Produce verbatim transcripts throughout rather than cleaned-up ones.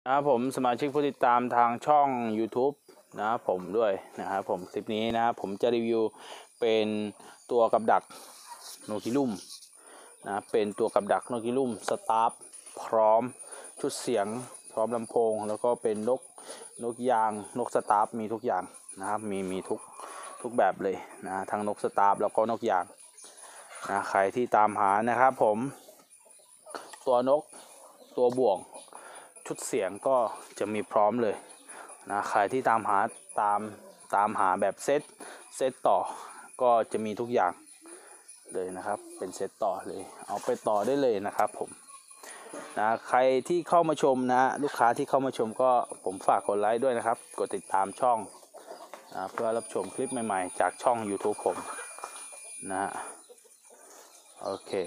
นะครับผมสมาชิกผู้ติดตามทางช่อง YouTube นะครับผมด้วยนะครับผมคลิปนี้นะครับผมจะรีวิวเป็นตัวกับดักโนกิลุ่มนะเป็นตัวกับดักโนกิลุ่มสตาร์ฟพร้อมชุดเสียงพร้อมลำโพงแล้วก็เป็นนกนกยางนกสตาร์ฟมีทุกอย่างนะครับมีมีทุกทุกแบบเลยนะทั้งนกสตาร์ฟแล้วก็นกยางนะใครที่ตามหานะครับผมตัวนกตัวบ่วงชุดเสียงก็จะมีพร้อมเลยนะใครที่ตามหาตามตามหาแบบเซตเซตต่อก็จะมีทุกอย่างเลยนะครับเป็นเซตต่อเลยเอาไปต่อได้เลยนะครับผมนะใครที่เข้ามาชมนะลูกค้าที่เข้ามาชมก็ผมฝากกดไลค์ด้วยนะครับกดติดตามช่องนะเพื่อรับชมคลิปใหม่ๆจากช่อง YouTube ผมนะโอเค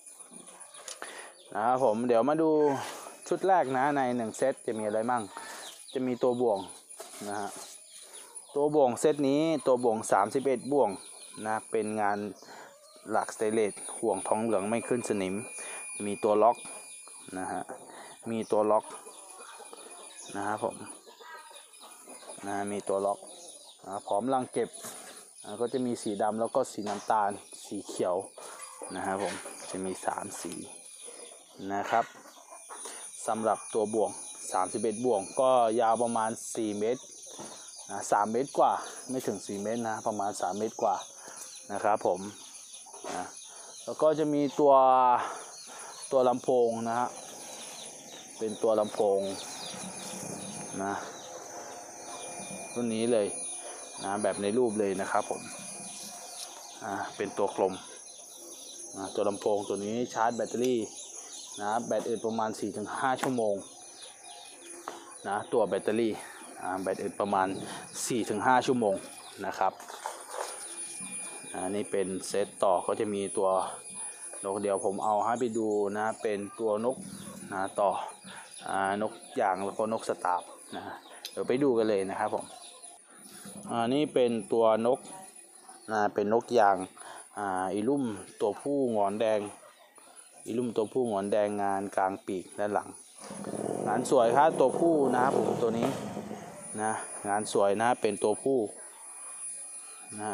นะครับผมเดี๋ยวมาดูชุดแรกนะในหนึ่งเซตจะมีอะไรมั่งจะมีตัวบ่วงนะฮะตัวบ่วงเซตนี้ตัวบ่วงสามสิบเอ็ดบ่วงนะเป็นงานหลักสเตนเลสห่วงทองเหลืองไม่ขึ้นสนิมมีตัวล็อกนะฮะมีตัวล็อกนะครับผมนะมีตัวล็อกนะพร้อมรังเก็บนะก็จะมีสีดำแล้วก็สีน้ำตาลสีเขียวนะครับผมจะมีสามสีนะครับสำหรับตัวบ่วงสามสิบเอ็ดบ่วงก็ยาวประมาณสี่เมตรนะสามเมตรกว่าไม่ถึงสี่เมตรนะประมาณสามเมตรกว่านะครับผมนะแล้วก็จะมีตัวตัวลำโพงนะฮะเป็นตัวลำโพงนะรุ่นนี้เลยนะแบบในรูปเลยนะครับผมอ่าเป็นตัวกลมนะตัวลำโพงตัวนี้ชาร์จแบตเตอรี่นะแบตอึดประมาณ สี่ถึงห้า ชั่วโมงนะตัวแบตเตอรี่แบตอึดประมาณ สี่ถึงห้า ชั่วโมงนะครับอันนี้เป็นเซตต่อก็จะมีตัวนกเดียวผมเอาให้ไปดูนะเป็นตัวนกนะต่อนกยางแล้วก็นกสตาร์ฟนะเดี๋ยวไปดูกันเลยนะครับผมอันนี้เป็นตัวนกนะเป็นนกยางอ่าอีลุ่มตัวผู้งอนแดงอีลุ่มตัวผู้งอนแดงงานกลางปีกด้านหลังงานสวยครับตัวผู้นะครับผมตัวนี้นะงานสวยนะเป็นตัวผู้นะ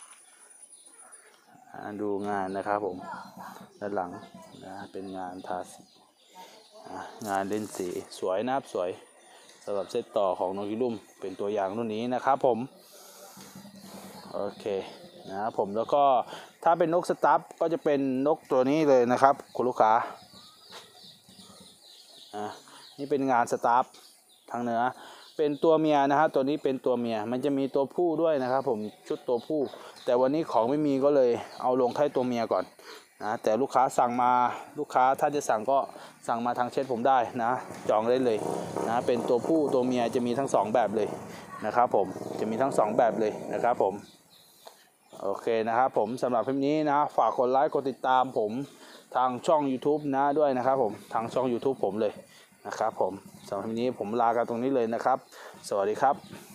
ดูงานนะครับผมด้านหลังนะเป็นงานทาสีงานเล่นสีสวยนะครับสวยสำหรับเซตต่อของนกอีลุ่มเป็นตัวอย่างรุ่นนี้นะครับผมโอเคนะครับผมแล้วก็ถ้าเป็นนกสตาร์ฟก็จะเป็นนกตัวนี้เลยนะครับคุณลูกค้าอ่ะนี่เป็นงานสตาร์ฟทางเหนือเป็นตัวเมียนะครับตัวนี้เป็นตัวเมียมันจะมีตัวผู้ด้วยนะครับผมชุดตัวผู้แต่วันนี้ของไม่มีก็เลยเอาลงให้ตัวเมียก่อนนะแต่ลูกค้าสั่งมาลูกค้าถ้าจะสั่งก็สั่งมาทางเช็ดผมได้นะจองได้เลยนะเป็นตัวผู้ตัวเมียจะมีทั้งสองแบบเลยนะครับผมจะมีทั้งสองแบบเลยนะครับผมโอเคนะครับผมสำหรับคลิปนี้นะฝากกดไลค์กดติดตามผมทางช่อง YouTube นะด้วยนะครับผมทางช่อง YouTube ผมเลยนะครับผมสำหรับคลิปนี้ผมลากันตรงนี้เลยนะครับสวัสดีครับ